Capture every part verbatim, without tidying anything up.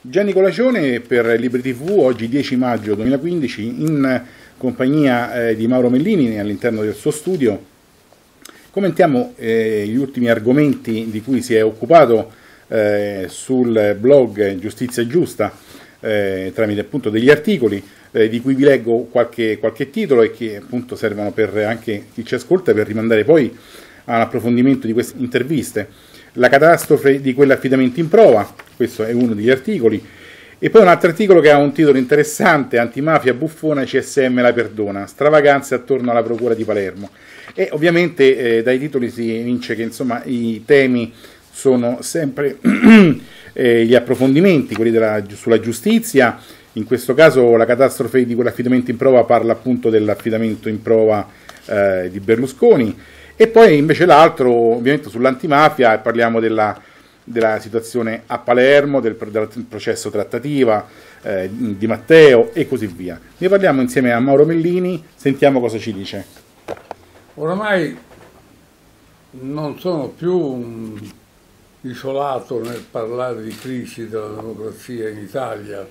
Gianni Colacione per Libri ti vu, oggi dieci maggio duemilaquindici, in compagnia eh, di Mauro Mellini all'interno del suo studio. Commentiamo eh, gli ultimi argomenti di cui si è occupato eh, sul blog Giustizia Giusta eh, tramite appunto degli articoli eh, di cui vi leggo qualche, qualche titolo e che appunto servono per anche chi ci ascolta per rimandare poi all'approfondimento di queste interviste. La catastrofe di quell'affidamento in prova, questo è uno degli articoli, e poi un altro articolo che ha un titolo interessante: antimafia buffona, C S M la perdona, stravaganze attorno alla procura di Palermo. E ovviamente eh, dai titoli si evince che insomma i temi sono sempre eh, gli approfondimenti, quelli della, sulla giustizia. In questo caso la catastrofe di quell'affidamento in prova parla appunto dell'affidamento in prova eh, di Berlusconi. E poi invece l'altro, ovviamente sull'antimafia, parliamo della, della situazione a Palermo, del, del processo trattativa eh, di Matteo e così via. Ne parliamo insieme a Mauro Mellini, sentiamo cosa ci dice. Oramai non sono più un isolato nel parlare di crisi della democrazia in Italia.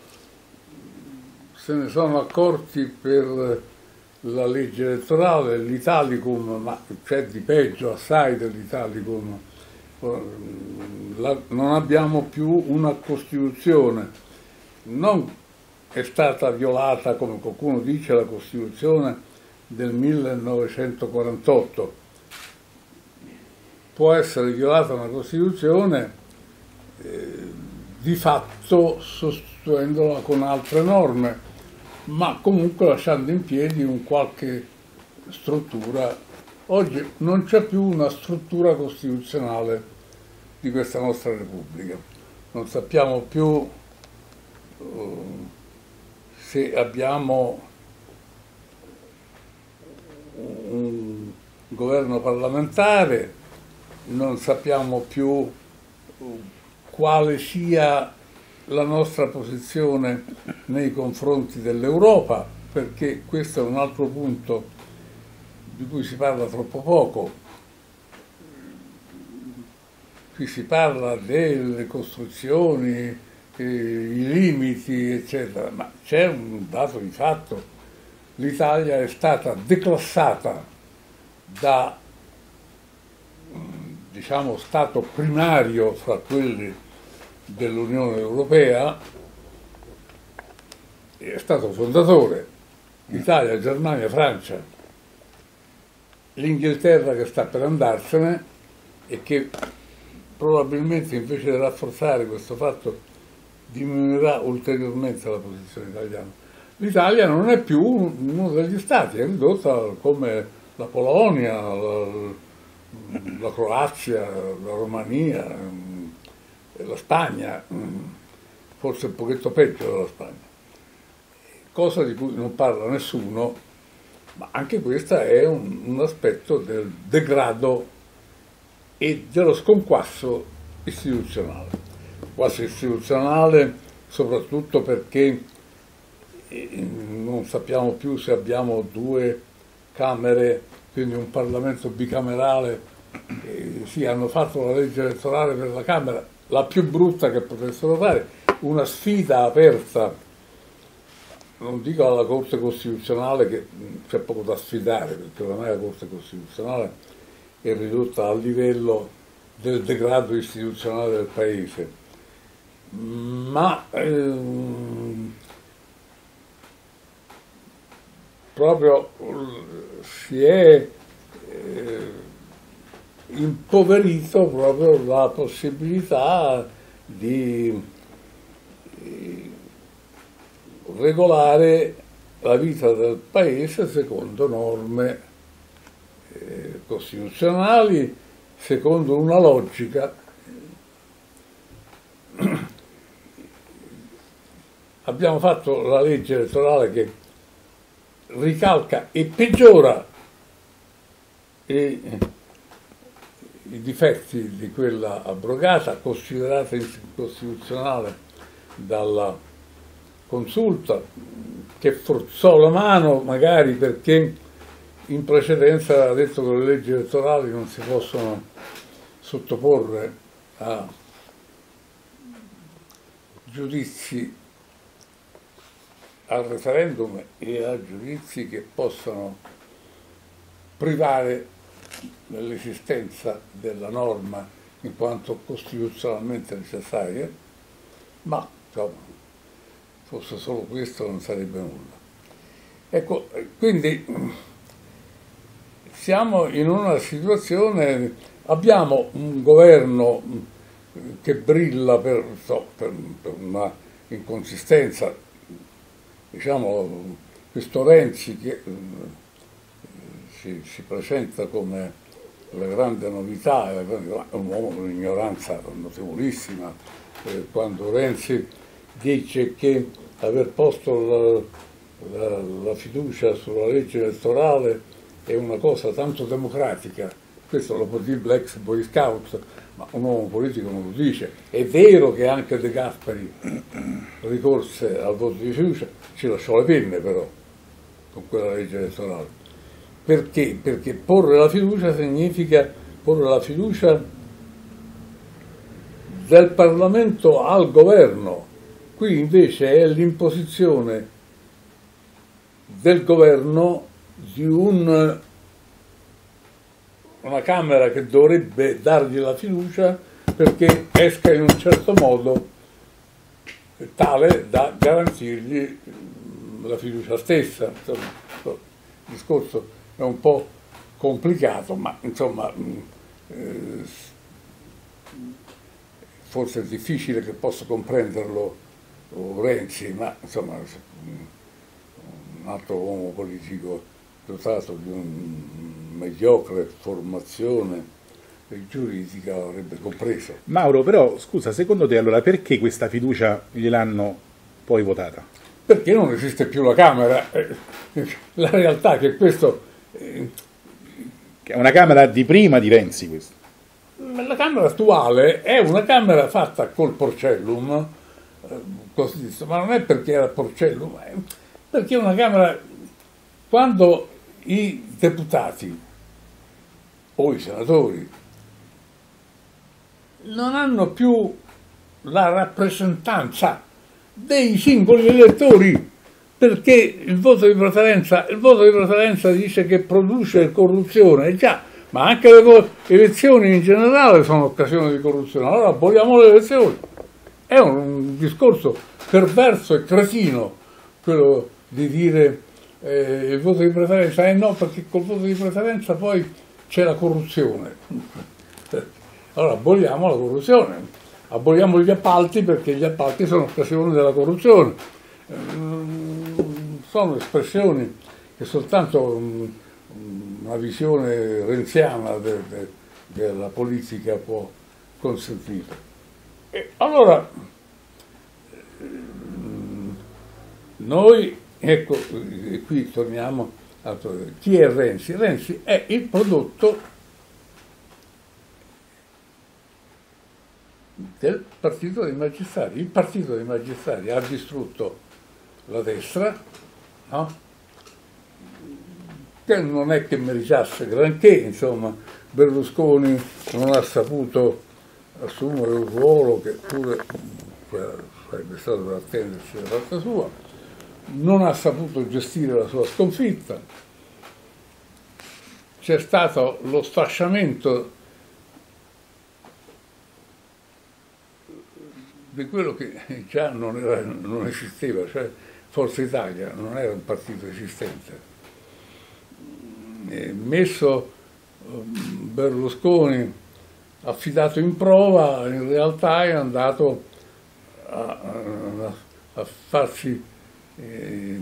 Se ne sono accorti per la legge elettorale, l'Italicum, ma c'è di peggio assai dell'Italicum. Non abbiamo più una Costituzione. Non è stata violata, come qualcuno dice, la Costituzione del millenovecentoquarantotto. Può essere violata una Costituzione eh, di fatto sostituendola con altre norme, ma comunque lasciando in piedi un qualche struttura. Oggi non c'è più una struttura costituzionale di questa nostra Repubblica. Non sappiamo più uh, se abbiamo un governo parlamentare, non sappiamo più uh, quale sia la nostra posizione nei confronti dell'Europa, perché questo è un altro punto di cui si parla troppo poco. Qui si parla delle costruzioni, eh, i limiti, eccetera, ma c'è un dato di fatto: l'Italia è stata declassata da, diciamo, stato primario fra quelli dell'Unione Europea, è stato fondatore. Italia, Germania, Francia, l'Inghilterra che sta per andarsene e che probabilmente invece di rafforzare questo fatto diminuirà ulteriormente la posizione italiana. L'Italia non è più uno degli stati, è ridotta come la Polonia, la, la Croazia, la Romania, la Spagna, forse un pochetto peggio della Spagna, cosa di cui non parla nessuno, ma anche questo è un, un aspetto del degrado e dello sconquasso istituzionale. Sconquasso istituzionale soprattutto perché non sappiamo più se abbiamo due Camere, quindi un Parlamento bicamerale. Eh, sì, hanno fatto la legge elettorale per la Camera, la più brutta che potessero fare, una sfida aperta, non dico alla Corte Costituzionale, che c'è poco da sfidare, perché ormai la Corte Costituzionale è ridotta al livello del degrado istituzionale del Paese, ma ehm, proprio si è eh, impoverito proprio la possibilità di regolare la vita del Paese secondo norme eh, costituzionali, secondo una logica. Abbiamo fatto la legge elettorale che ricalca e peggiora i, i difetti di quella abrogata, considerata incostituzionale dalla Consulta, che forzò la mano magari perché in precedenza aveva detto che le leggi elettorali non si possono sottoporre a giudizi al referendum e a giudizi che possono privare dell'esistenza della norma in quanto costituzionalmente necessaria, ma insomma, fosse solo questo non sarebbe nulla. Ecco, quindi siamo in una situazione, abbiamo un governo che brilla per, so, per, per una inconsistenza, diciamo, questo Renzi che eh, si, si presenta come la grande novità, è un uomo con un'ignoranza notevolissima, eh, quando Renzi dice che aver posto la, la, la fiducia sulla legge elettorale è una cosa tanto democratica, questo lo può dire l'ex Boy Scout, ma un uomo politico non lo dice. È vero che anche De Gasperi ricorse al voto di fiducia, ci lasciò le penne però con quella legge elettorale. Perché? Perché porre la fiducia significa porre la fiducia del Parlamento al governo. Qui invece è l'imposizione del governo di un, una Camera che dovrebbe dargli la fiducia perché esca in un certo modo tale da garantirgli la fiducia stessa. Insomma, il discorso è un po' complicato, ma insomma eh, forse è difficile che possa comprenderlo Renzi, ma insomma un altro uomo politico dotato di una mediocre formazione giuridica avrebbe compreso. Mauro, però scusa, secondo te allora perché questa fiducia gliel'hanno poi votata? Perché non esiste più la Camera. La realtà è che questo Che è una Camera di prima di Renzi questa. La Camera attuale è una Camera fatta col porcellum, così, ma non è perché era porcellum, è perché è una Camera, quando i deputati o i senatori non hanno più la rappresentanza dei singoli elettori, perché il voto di preferenza, il voto di preferenza dice che produce corruzione, già, ma anche le elezioni in generale sono occasioni di corruzione, allora aboliamo le elezioni. È un discorso perverso e cretino quello di dire eh, il voto di preferenza, eh no, perché col voto di preferenza poi c'è la corruzione. Allora aboliamo la corruzione, aboliamo gli appalti perché gli appalti sono occasioni della corruzione. Sono espressioni che soltanto una visione renziana de, de, della politica può consentire. E allora noi, ecco, e qui torniamo a chi è Renzi? Renzi è il prodotto del partito dei magistrati. Il partito dei magistrati ha distrutto la destra, no? Che non è che meritasse granché, insomma, Berlusconi non ha saputo assumere un ruolo che pure sarebbe stato per attendersi da parte sua, non ha saputo gestire la sua sconfitta, c'è stato lo sfasciamento di quello che già non, era, non esisteva, cioè Forza Italia non era un partito esistente. E messo Berlusconi affidato in prova, in realtà è andato a, a, a farsi eh,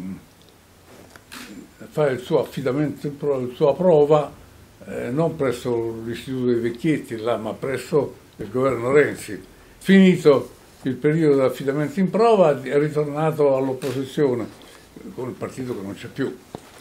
a fare il suo affidamento in prova, il suo prova eh, non presso l'Istituto dei Vecchietti là, ma presso il governo Renzi. Finito il periodo di affidamento in prova è ritornato all'opposizione con il partito che non c'è più.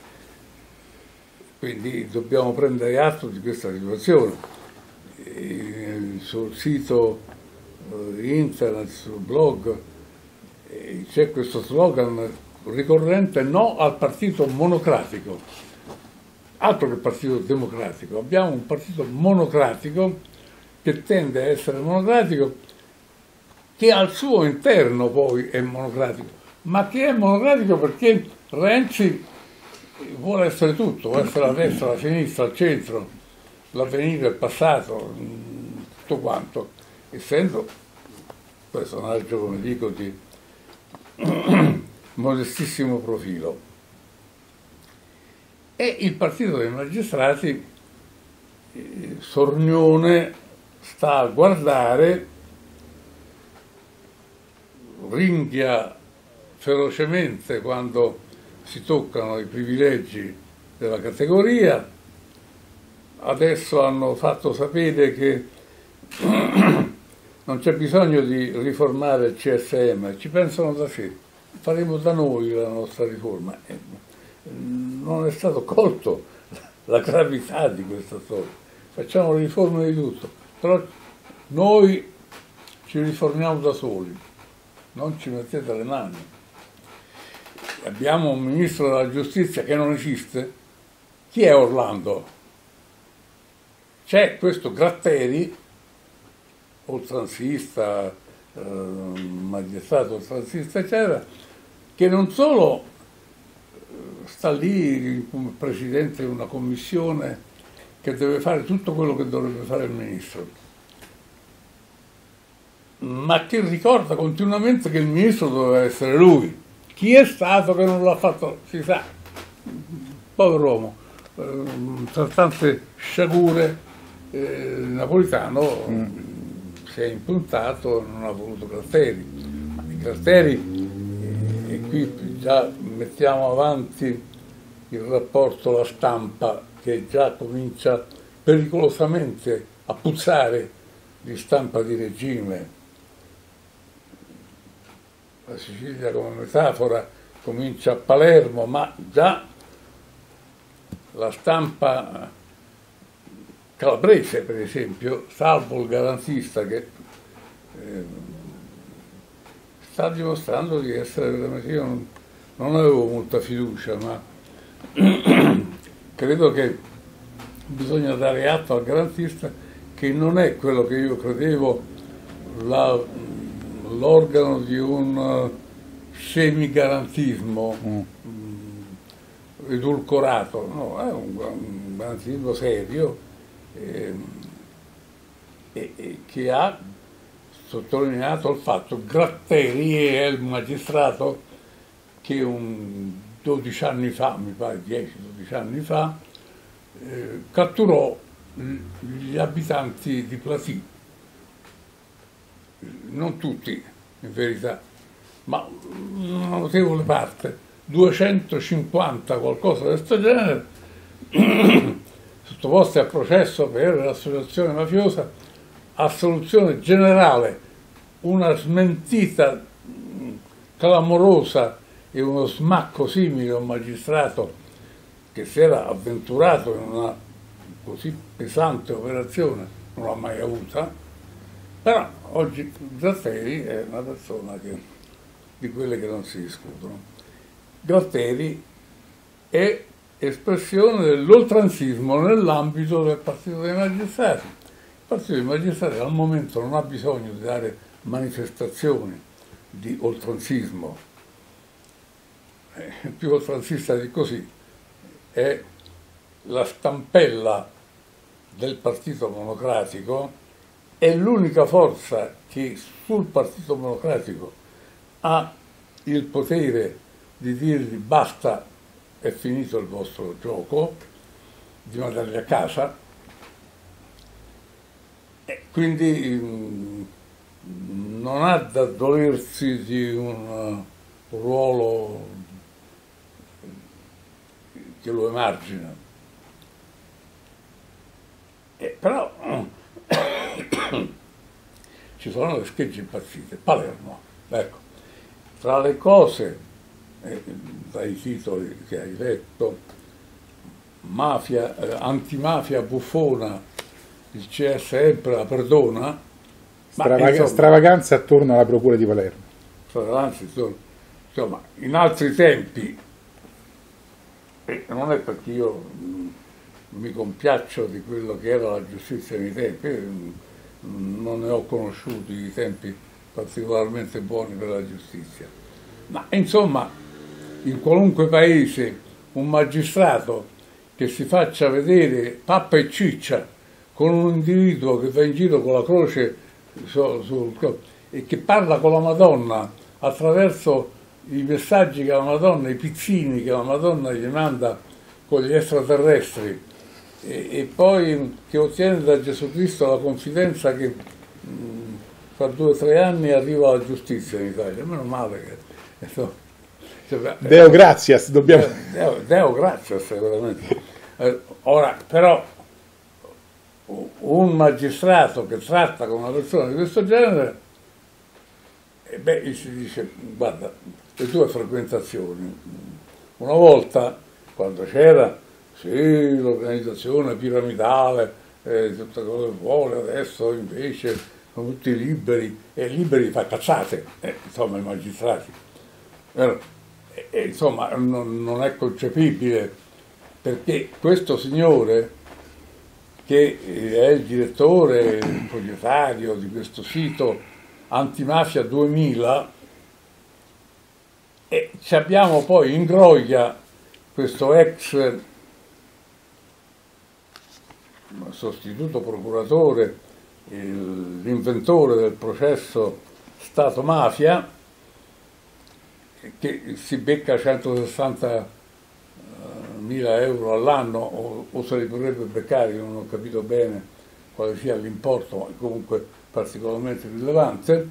Quindi dobbiamo prendere atto di questa situazione. E sul sito internet, sul blog, c'è questo slogan ricorrente: no al partito monocratico. Altro che partito democratico, abbiamo un partito monocratico che tende a essere monocratico che al suo interno poi è monocratico, ma che è monocratico perché Renzi vuole essere tutto, vuole essere la destra, la sinistra, il centro, l'avvenire, il passato, tutto quanto, essendo un personaggio, come dico, di modestissimo profilo. E il partito dei magistrati, eh, Sornione, sta a guardare, ringhia ferocemente quando si toccano i privilegi della categoria. Adesso hanno fatto sapere che non c'è bisogno di riformare il C S M, ci pensano da sé, faremo da noi la nostra riforma. Non è stato colto la gravità di questa storia. Facciamo le riforme di tutto, però noi ci riformiamo da soli, non ci mettete le mani. Abbiamo un ministro della giustizia che non esiste. Chi è Orlando? C'è questo Gratteri, oltranzista, eh, magistrato oltranzista, eccetera, che non solo sta lì come presidente di una commissione che deve fare tutto quello che dovrebbe fare il ministro, ma che ricorda continuamente che il ministro doveva essere lui. Chi è stato che non l'ha fatto? Si sa, povero uomo, tra tante sciagure, eh, Napolitano mm. si è impuntato, non ha voluto Gratteri. I Gratteri, eh, e qui già mettiamo avanti il rapporto La Stampa, che già comincia pericolosamente a puzzare di stampa di regime. La Sicilia come metafora comincia a Palermo, ma già la stampa calabrese, per esempio, salvo il garantista, che eh, sta dimostrando di essere veramente... Io non, non avevo molta fiducia, ma credo che bisogna dare atto al garantista che non è quello che io credevo, la, l'organo di un semigarantismo mm. edulcorato, no, è un, un garantismo serio eh, e, e che ha sottolineato il fatto. Gratteri è il magistrato che un dodici anni fa, mi pare dieci dodici anni fa, eh, catturò gli abitanti di Platì, non tutti in verità, ma una notevole parte, duecentocinquanta, qualcosa di questo genere, sottoposti a processo per l'associazione mafiosa, assoluzione generale, una smentita clamorosa e uno smacco simile a un magistrato che si era avventurato in una così pesante operazione, non l'ha mai avuta. Però oggi Gratteri è una persona che, di quelle che non si discutono. Gratteri è espressione dell'oltranzismo nell'ambito del Partito dei Magistrati. Il Partito dei Magistrati al momento non ha bisogno di dare manifestazioni di oltranzismo. Eh, più oltranzista di così è la stampella del Partito Democratico. È l'unica forza che sul Partito Democratico ha il potere di dirgli basta, è finito il vostro gioco, di mandarli a casa, e quindi mh, non ha da dolersi di un, un ruolo che lo emargina. E però ci sono le schegge impazzite. Palermo, ecco, tra le cose, eh, dai titoli che hai letto, mafia, eh, antimafia buffona, il C S M la perdona, Stravaga- ma, insomma, stravaganza attorno alla procura di Palermo. Stravaganza attorno, insomma, in altri tempi, e non è perché io mh, mi compiaccio di quello che era la giustizia nei tempi, non ne ho conosciuti i tempi particolarmente buoni per la giustizia. Ma insomma, in qualunque paese un magistrato che si faccia vedere pappa e ciccia con un individuo che va in giro con la croce su, su, e che parla con la Madonna attraverso i messaggi che la Madonna, i pizzini che la Madonna gli manda con gli extraterrestri, e, e poi che ottiene da Gesù Cristo la confidenza che mh, fra due o tre anni arriva la giustizia in Italia. Meno male che... Insomma, cioè, Deo gratias, dobbiamo... Deo, Deo gratias, veramente. Eh, ora, però, un magistrato che tratta con una persona di questo genere, eh beh, si dice, guarda, le tue frequentazioni, una volta, quando c'era, sì, l'organizzazione piramidale, eh, tutte cose buone, adesso invece sono tutti liberi, e liberi di fare cazzate, eh, insomma, i magistrati. Eh, E, insomma, non, non è concepibile, perché questo signore, che è il direttore, il proprietario di questo sito Antimafia duemila, e ci abbiamo poi in Groglia questo ex sostituto procuratore, l'inventore del processo Stato-mafia, che si becca centosessantamila euro all'anno, o, o se li potrebbe beccare, non ho capito bene quale sia l'importo, ma comunque particolarmente rilevante,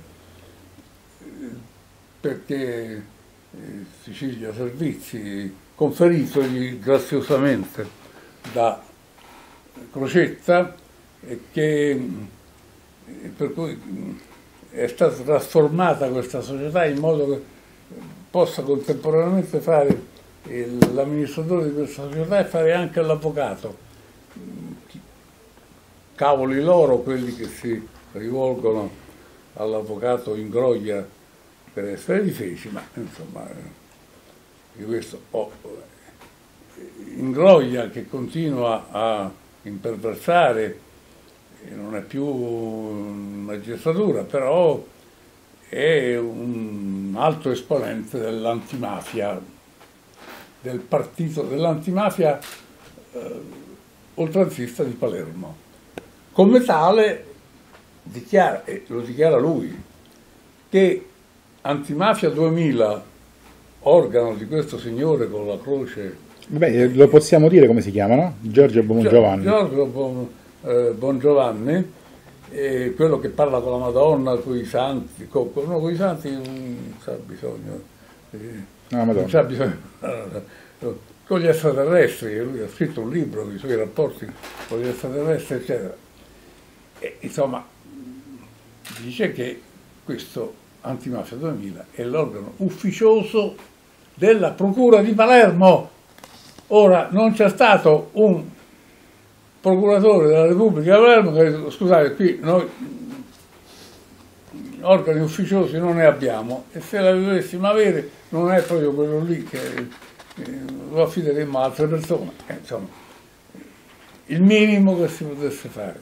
perché Sicilia Servizi, conferitogli graziosamente da Crocetta, e che per cui è stata trasformata questa società in modo che possa contemporaneamente fare l'amministratore di questa società e fare anche l'avvocato. Cavoli loro quelli che si rivolgono all'avvocato in Groglia per essere difesi, ma insomma, di questo oh, in Groglia, che continua a imperversare, non è più magistratura, però è un alto esponente dell'antimafia, del partito dell'antimafia eh, oltranzista di Palermo. Come tale dichiara, e lo dichiara lui, che Antimafia duemila, organo di questo signore con la croce... Beh, lo possiamo dire come si chiama, no? Giorgio Bongiovanni. Giorgio Bon, eh, Bongiovanni, eh, quello che parla con la Madonna, con i santi, con, con, no, con i santi non c'ha bisogno, eh, no, non c'ha bisogno, con gli extraterrestri, lui ha scritto un libro con i suoi rapporti con gli extraterrestri, eccetera. E, insomma, dice che questo Antimafia duemila è l'organo ufficioso della Procura di Palermo. Ora, non c'è stato un procuratore della Repubblica di Palermo che ha detto: scusate, qui noi organi ufficiosi non ne abbiamo, e se la dovessimo avere non è proprio quello lì, che eh, lo affideremmo a altre persone. Eh, insomma, il minimo che si potesse fare.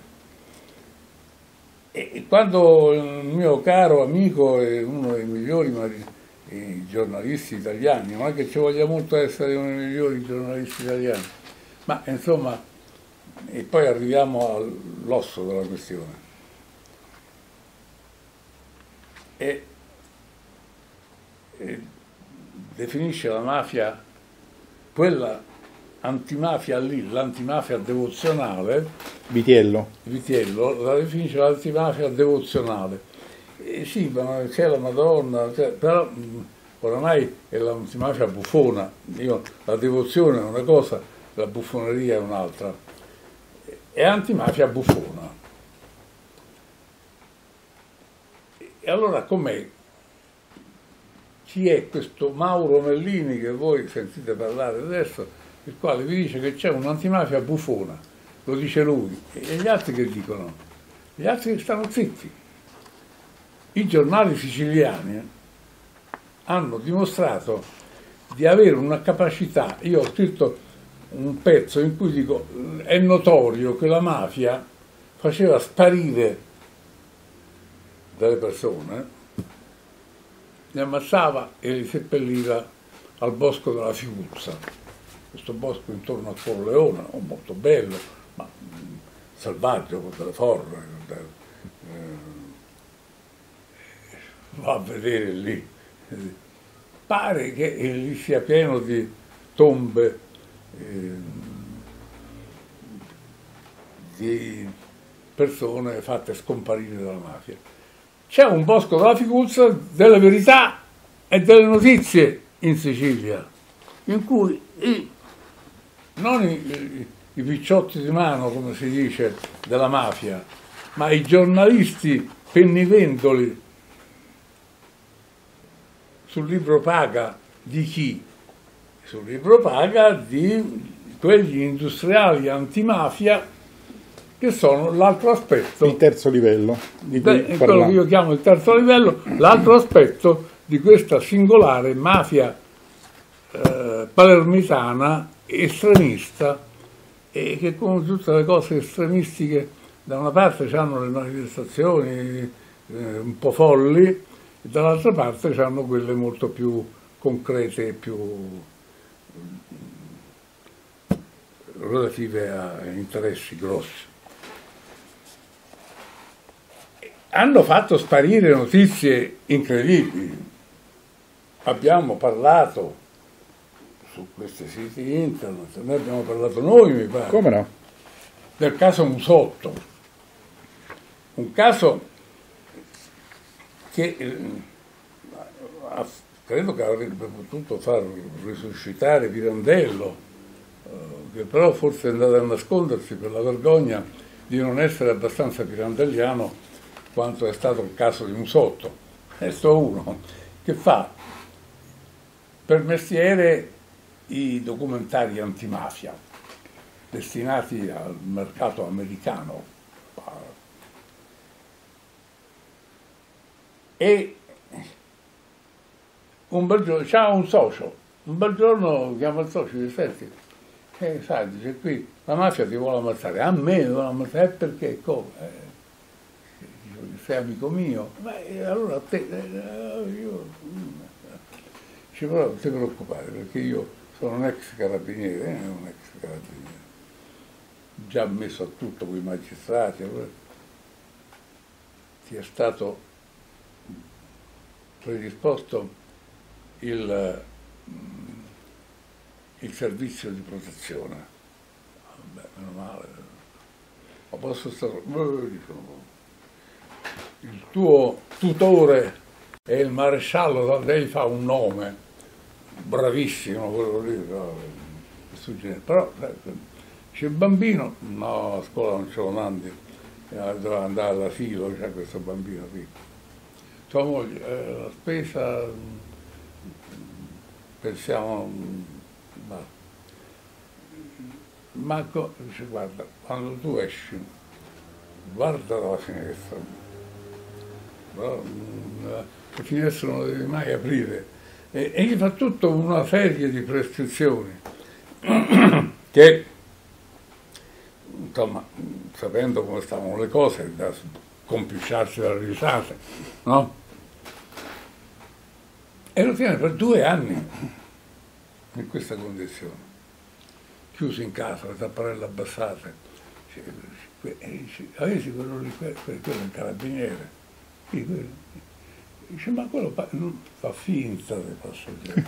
E quando il mio caro amico e uno dei migliori giornalisti italiani, non è che ci voglia molto essere uno dei migliori giornalisti italiani, ma insomma, e poi arriviamo all'osso della questione. E, e definisce la mafia, quella antimafia lì, l'antimafia devozionale, Vitiello. Vitiello la definisce l'antimafia devozionale. E sì, ma c'è la Madonna, cioè, però mh, oramai è l'antimafia buffona. Io, la devozione è una cosa, la buffoneria è un'altra. È antimafia buffona. E allora com'è? Chi è questo Mauro Mellini che voi sentite parlare adesso, il quale vi dice che c'è un'antimafia buffona? Lo dice lui. E gli altri che dicono? Gli altri che stanno zitti. I giornali siciliani hanno dimostrato di avere una capacità. Io ho scritto un pezzo in cui dico: è notorio che la mafia faceva sparire delle persone li ammazzava e li seppelliva al bosco della Figuzza, questo bosco intorno a Corleone, molto bello, ma mh, selvaggio, con delle forre, con delle, eh, va a vedere lì, pare che lì sia pieno di tombe, eh, di persone fatte scomparire dalla mafia. C'è un bosco della Figuzza delle verità e delle notizie in Sicilia, in cui i, non i, i, i picciotti di mano, come si dice, della mafia, ma i giornalisti pennivendoli sul libro paga di chi? Sul libro paga di quegli industriali antimafia che sono l'altro aspetto. Il terzo livello. Di Beh, quello che io chiamo il terzo livello, l'altro aspetto di questa singolare mafia eh, palermitana estremista, e che come tutte le cose estremistiche da una parte hanno le manifestazioni eh, un po' folli e dall'altra parte hanno quelle molto più concrete e più relative a interessi grossi. Hanno fatto sparire notizie incredibili. Abbiamo parlato su questi siti internet, ne abbiamo parlato noi, mi pare. Come no? Del caso Musotto. Un caso che eh, credo che avrebbe potuto far risuscitare Pirandello, eh, che però forse è andato a nascondersi per la vergogna di non essere abbastanza pirandelliano quanto è stato il caso di Musotto. Questo uno che fa per mestiere i documentari antimafia destinati al mercato americano, e un bel giorno c'ha un socio, un bel giorno chiama il socio e dice: senti, eh, sai, dice, qui la mafia ti vuole ammazzare, a me mi vuole ammazzare, perché? Come? Eh, sei amico mio, ma eh, allora a te, eh, io, dice, però non ti preoccupare, perché io sono un ex carabiniere, eh, un ex carabiniere, già messo a tutto con i magistrati, allora, ti è stato predisposto il, il servizio di protezione. Vabbè, meno male, ma posso stare... Il tuo tutore è il maresciallo, lei fa un nome bravissimo, quello lì, no? Però c'è il bambino, no, a scuola non ce lo mandi, doveva andare all'asilo, c'è questo bambino piccolo. Sua moglie, eh, la spesa, pensiamo, ma, Marco dice: guarda, quando tu esci, guarda dalla finestra, no, le finestre non le devi mai aprire, e, e gli fa tutta una serie di prescrizioni che, insomma, sapendo come stavano le cose, da compisciarsi dalle risate, no? E lo tiene per due anni in questa condizione, chiuso in casa, le tapparelle abbassate. Avessi quello lì, quello è un carabiniere. Dice: ma quello fa finta di passaggero.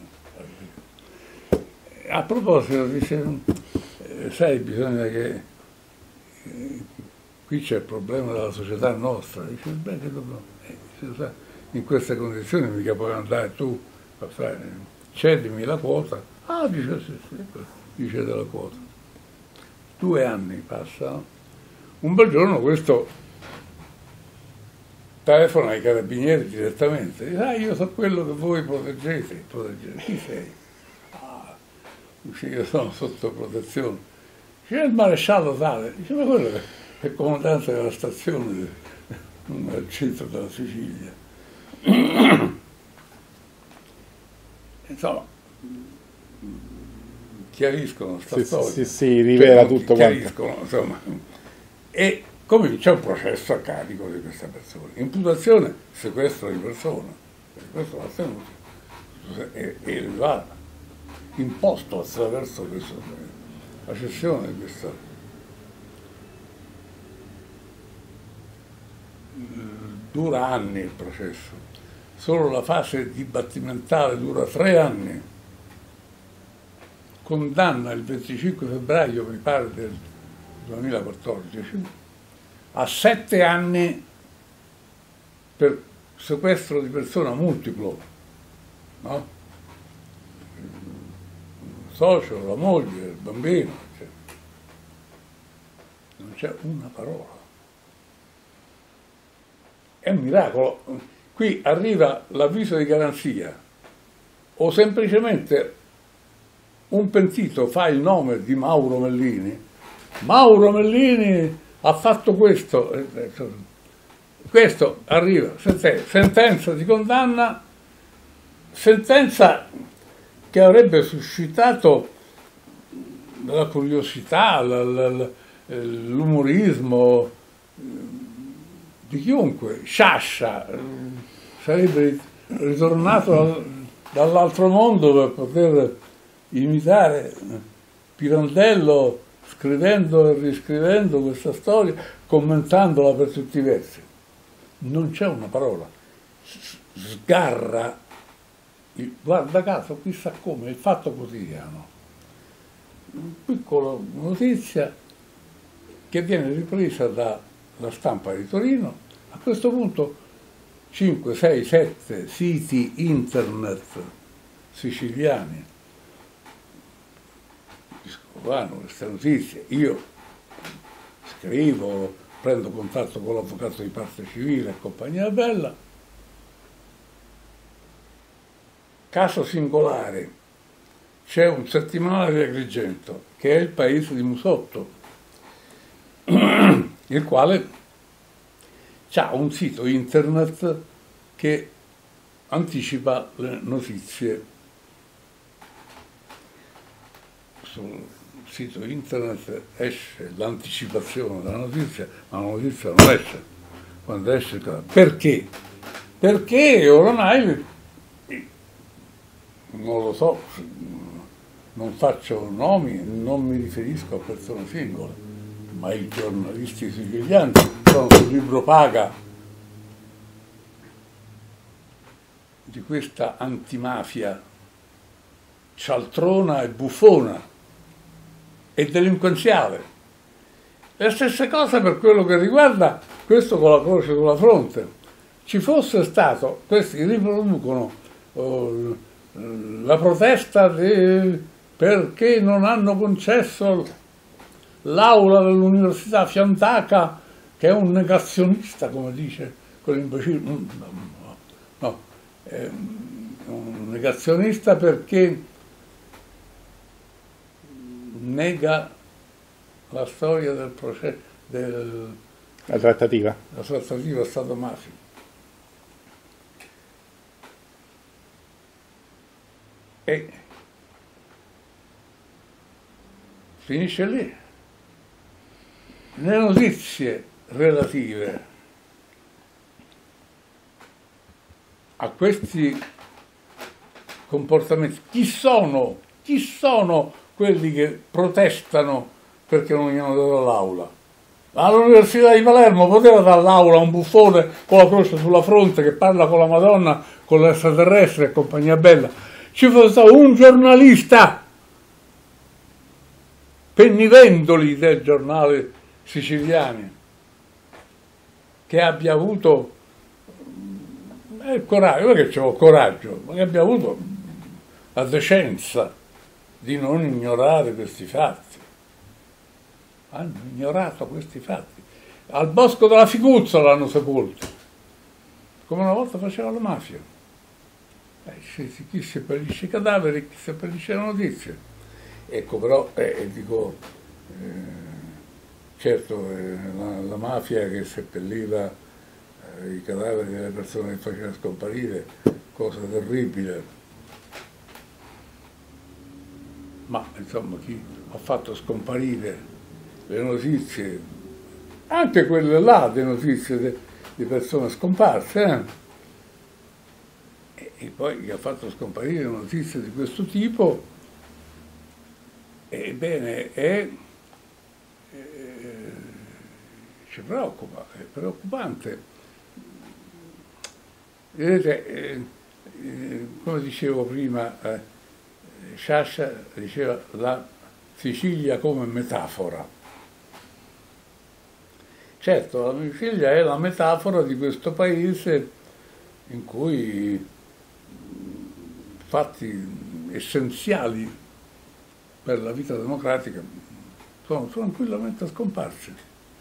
A proposito, dice: sai, bisogna che eh, qui c'è il problema della società nostra. Dice: beh, che dobbiamo, eh, dice, in queste condizioni mica puoi andare tu a fare, cedimi la quota. Ah, dice: sì, sì, dice della quota. Due anni passano. Un bel giorno questo telefona ai carabinieri direttamente, dice: ah, io so quello che voi proteggete. Proteggete. Chi sei? Ah, dice: io sono sotto protezione. Dice: il maresciallo tale. Dice: ma quello è il comandante della stazione del centro della Sicilia. Insomma, chiariscono sta sì, storia. Sì, sì, rivela cioè, tutto chiariscono, quanto. Insomma. E comincia un processo a carico di questa persona. Imputazione, sequestro di persona. questo va tenuto e, e va imposto attraverso questo, la cessione di questa. Dura anni il processo, solo la fase dibattimentale dura tre anni. Condanna il venticinque febbraio, mi pare, del duemilaquattordici, a sette anni per sequestro di persona multiplo, no? Il socio, la moglie, il bambino, cioè. Non c'è una parola. È un miracolo. Qui arriva l'avviso di garanzia o semplicemente un pentito fa il nome di Mauro Mellini. Mauro Mellini ha fatto questo. Questo arriva, sentenza di condanna, sentenza che avrebbe suscitato la curiosità, l'umorismo di chiunque. Sciascia sarebbe ritornato dall'altro mondo per poter imitare Pirandello, scrivendo e riscrivendo questa storia, commentandola per tutti i versi. Non c'è una parola. Sgarra, il, guarda caso, chissà come, il Fatto Quotidiano. Una piccola notizia che viene ripresa dalla Stampa di Torino. A questo punto cinque, sei, sette siti internet siciliani discutano queste notizie. Io scrivo, prendo contatto con l'avvocato di parte civile e compagnia bella. Caso singolare, c'è un settimanale di Agrigento che è Il Paese di Musotto, il quale ha un sito internet che anticipa le notizie. Sul sito internet esce l'anticipazione della notizia, ma la notizia non esce. Quando esce, perché? Perché oramai, non lo so, non faccio nomi, non mi riferisco a persone singole, ma i giornalisti siciliani sono sul libro paga di questa antimafia cialtrona e buffona e delinquenziale. Le stesse cose per quello che riguarda questo con la croce sulla fronte. Ci fosse stato, questi riproducono oh, la protesta de, perché non hanno concesso l'aula dell'Università Fiandaca, che è un negazionista, come dice quell'imbecille. No, no, è un negazionista perché nega la storia del processo, del, la trattativa. La trattativa Stato-mafia. E finisce lì. Le notizie relative a questi comportamenti, chi sono, chi sono quelli che protestano perché non gli hanno dato l'aula? All'Università di Palermo poteva dare l'aula a un buffone con la croce sulla fronte che parla con la Madonna, con l'extraterrestre e compagnia bella. Ci fosse stato un giornalista, Pennivendoli del giornale siciliani, che abbia avuto eh, il coraggio, non è che c'è coraggio, ma che abbia avuto la decenza di non ignorare questi fatti. Hanno ignorato questi fatti. Al Bosco della Figuzza l'hanno sepolto, come una volta faceva la mafia. Eh, chi seppellisce i cadaveri, chi seppellisce le notizie. Ecco, però, eh, dico, eh, certo, eh, la, la mafia che seppelliva eh, i cadaveri delle persone che faceva scomparire, cosa terribile. Ma, insomma, chi ha fatto scomparire le notizie, anche quelle là, le notizie di persone scomparse, eh? e poi che ha fatto scomparire notizie di questo tipo, ebbene, è, è, ci preoccupa, è preoccupante. Vedete, eh, eh, come dicevo prima, eh, Sciascia diceva la Sicilia come metafora. Certo, la Sicilia è la metafora di questo paese in cui fatti essenziali per la vita democratica sono tranquillamente scomparsi.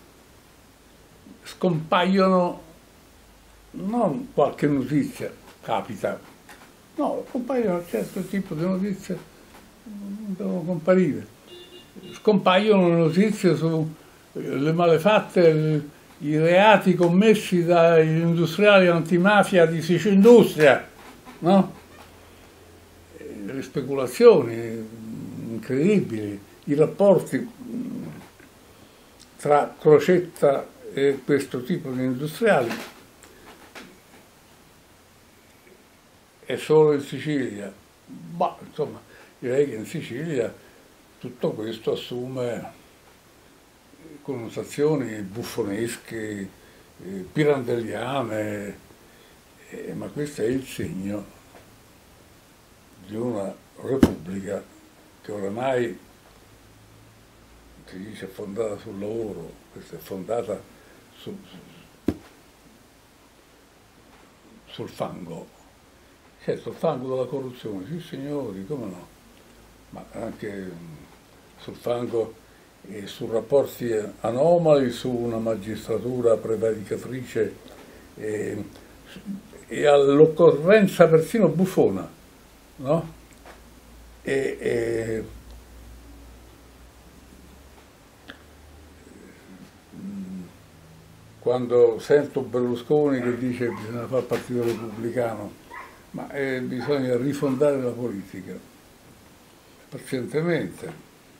Scompaiono non qualche notizia, capita, no, compaiono un certo tipo di notizie, non devono comparire. Scompaiono le notizie sulle malefatte, i reati commessi dagli industriali antimafia di Sicindustria, no? Le speculazioni incredibili, i rapporti tra Crocetta e questo tipo di industriali. È solo in Sicilia? Ma insomma, direi che in Sicilia tutto questo assume connotazioni buffonesche, eh, pirandelliane, eh, ma questo è il segno di una repubblica che oramai si dice è fondata sul lavoro, questa è fondata su, su, sul fango. Certo, il fango della corruzione, sì signori, come no, ma anche sul fango e su rapporti anomali, su una magistratura prevaricatrice e, e all'occorrenza persino buffona, no? E, e, quando sento Berlusconi che dice che bisogna fare il partito repubblicano, ma eh, bisogna rifondare la politica, pazientemente,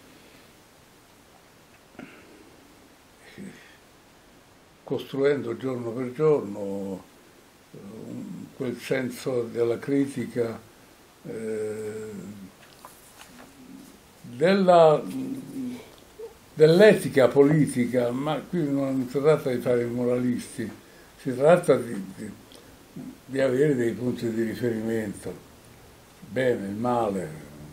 costruendo giorno per giorno quel senso della critica, eh, della, dell'etica politica, ma qui non si tratta di fare i moralisti, si tratta di, di, di avere dei punti di riferimento, il bene, il male,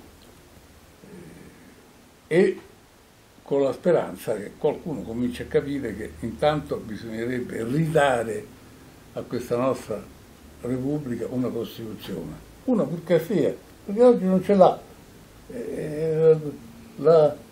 e con la speranza che qualcuno cominci a capire che intanto bisognerebbe ridare a questa nostra Repubblica una Costituzione, una purché sia, perché oggi non ce l'ha. Eh, la, eh,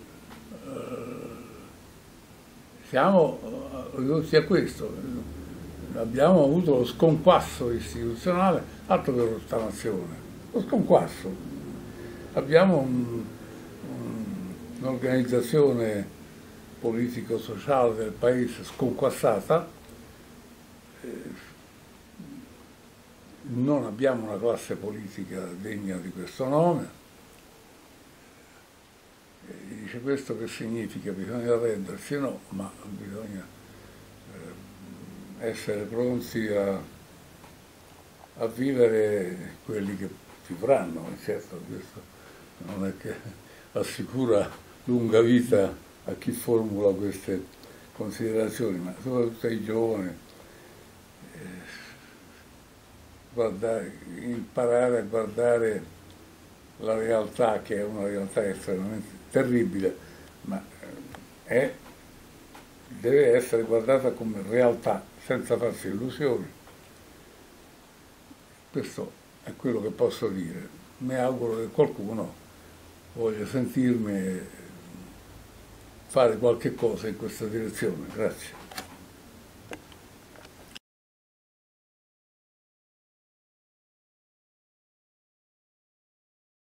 siamo ridotti a questo. Abbiamo avuto lo sconquasso istituzionale, altro che rottamazione, lo sconquasso. Abbiamo un, un, un'organizzazione politico-sociale del paese sconquassata, eh, non abbiamo una classe politica degna di questo nome. E dice questo che significa? Bisogna arrendersi? No, ma bisogna essere pronti a, a vivere quelli che vivranno, certo, questo non è che assicura lunga vita a chi formula queste considerazioni, ma soprattutto ai giovani, eh, guardare, imparare a guardare la realtà, che è una realtà estremamente terribile, ma è, deve essere guardata come realtà, senza farsi illusioni. Questo è quello che posso dire. Mi auguro che qualcuno voglia sentirmi fare qualche cosa in questa direzione. Grazie.